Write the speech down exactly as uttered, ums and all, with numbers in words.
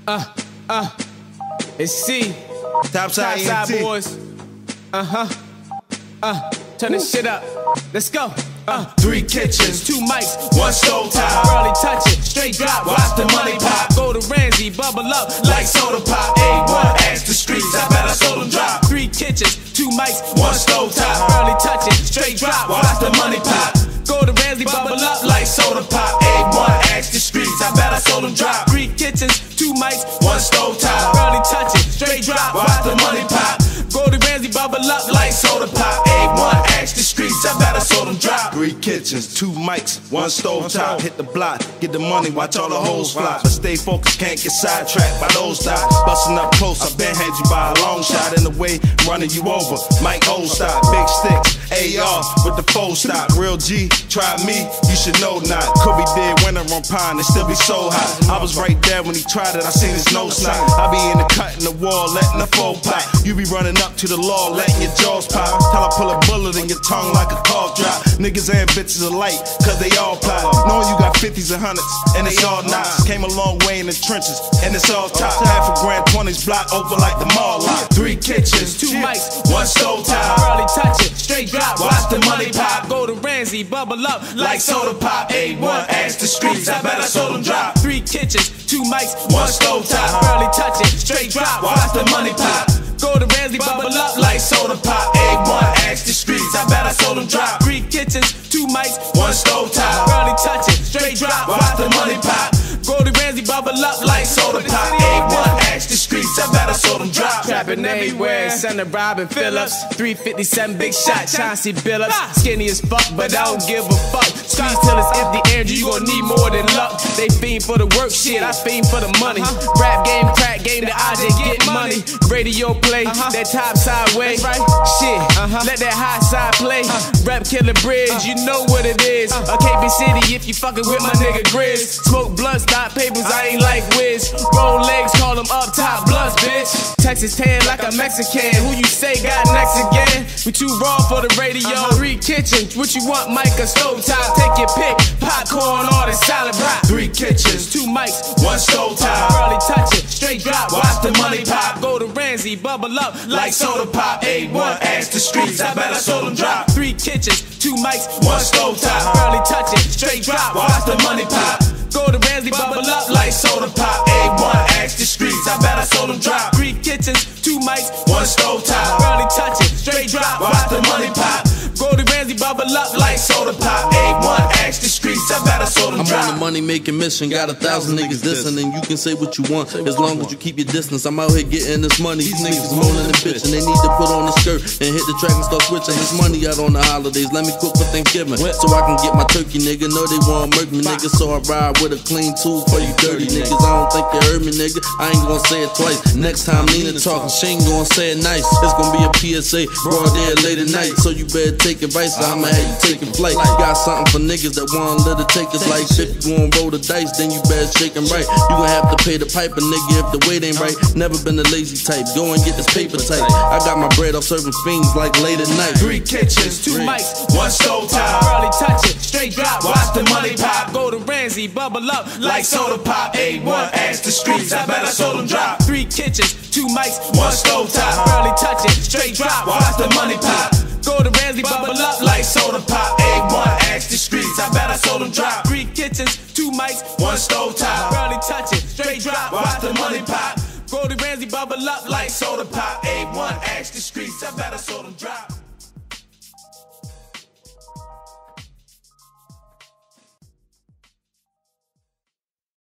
Uh, uh, it's C. Top side, Top side boys. Uh huh. Uh, turn this shit up. Let's go. Uh, Three kitchens, two mics, one stove top. Early touch it, straight drop. Watch the money pop. Go to Ramsey, bubble up Like soda pop. A one, ask the streets, I bet I sold them drop. Three kitchens, two mics, One stove top. Early touch it, straight drop. Watch the money pop. Go to Ramsey, bubble up Like soda pop. A one, ask the streets, I bet I sold them drop. Three kitchens, two mics, One stove top. Early touch it, straight drop. Watch the money pop. Go to Ramsey, bubble up Like soda pop. A one, ask the streets, I bet I sold them drop. Three kitchens, two mics, one stove top. Hit the block, get the money, watch all the hoes fly. But stay focused, can't get sidetracked by those dots. Busting up close, I been had you by a long shot. In the way, running you over. Mike Oldstop, big sticks, A R with the four stop. Real G, try me, you should know not. Kobe did winter on pine, it still be so hot. I was right there when he tried it, I seen his nose snot. I be in the cut in the wall, letting the foe pop. You be running up to the law, letting your jaws pop. Till I pull a bullet in your tongue like a cough drop. Niggas and bitches alike, cause they all plot. Knowing you got fifties and hundreds, and they all knots. Came a long way in the trenches, and it's all top. Half a grand, twenties block open like the mall lot. Three kitchens, two mics, one stove top. Early touch it, straight drop. Watch the money pop. Go to Ramsey, bubble up Like soda pop. A one, ask the streets, I bet I sold them drop. Three kitchens, two mics, One stove top. Early touch it, straight drop. Watch the money pop. Go to Ramsey, bubble up Like soda pop. A one, ask the streets, I bet I sold them drop. Three kitchens, two mics, One stove top. Early touch it, straight drop. Watch the money pop. Go to Ramsey, bubble up Like soda pop. A one, ask the streets, I bet I sold them drop. Trapping everywhere, son of Robin Phillips. three fifty-seven, big shot, Chauncey Billups. Skinny as fuck, but I don't give a fuck. Squeeze till it's empty, Andrew, you gon' need more than luck. They fiend for the work shit, I fiend for the money. Rap game, crack game, the I J get money. Radio play, that top side way. Shit, let that high side play. Rap killer bridge, you know what it is. A K B City if you fucking with my nigga Grizz. Smoke blunts, not papers, I ain't like Wiz. Roll legs, call them up top blunts, bitch. Texas tan like a Mexican. Who you say got next again? We too raw for the radio. Three kitchens, what you want, Mike, a stove top? Take your pick, popcorn or the salad rock. Three kitchens, Two mics, one stove top. early touch it, straight drop. Watch the money pop. Go to Ramsey, bubble up Like soda pop. A one, ask the streets, I bet I sold them drop. Three kitchens, two mics, One stove top. early touch it, straight drop. Watch the money pop. Go to Ramsey, bubble up Like soda pop. A one, ask the streets, I bet I sold them drop. Three kitchens, two mics, One stove top. early touch it, straight drop. Watch the money pop. Go to Ramsey, bubble up Like soda pop. A one, ask the streets, I bet I sold them I'm drop. on a money making mission, got a thousand niggas dissing, and you can say what you want as long as you keep your distance. I'm out here getting this money. These niggas is moaning and bitching. They need to put on a skirt and hit the track and start switching. This money out on the holidays. Let me cook for Thanksgiving so I can get my turkey, nigga. Know they want murk me, nigga. So I ride with a clean tool for you dirty niggas. I don't think you heard me, nigga. I ain't gonna say it twice. Next time Nina talking, she ain't gonna say it nice. It's gonna be a P S A, broad day late at night. So you better take advice. I'ma have you taking flight. Got something for niggas that want little takers like shit. If you gon' roll the dice, then you better shake 'em right. You gon' have to pay the piper, nigga, if the weight ain't right. Never been a lazy type. Go and get this paper tight. I got my bread off serving fiends like late at night. Three kitchens, two mics, one stove top. early touch it, straight drop. Watch the money pop. Go to Ramsey, bubble up Like soda pop. A one, ask the streets, I bet I sold them drop. Three kitchens, two mics, One stove top. early touch it, straight drop. Watch the money pop. Go to Ramsey, bubble up Like soda pop. A one, ask the streets, I bet I sold them drop. Three kitchens, two mics, One stove top. early touch it, straight drop. Watch the money pop. Go to Ramsey, bubble up Like soda pop. A one, ask the streets, I bet I sold them drop.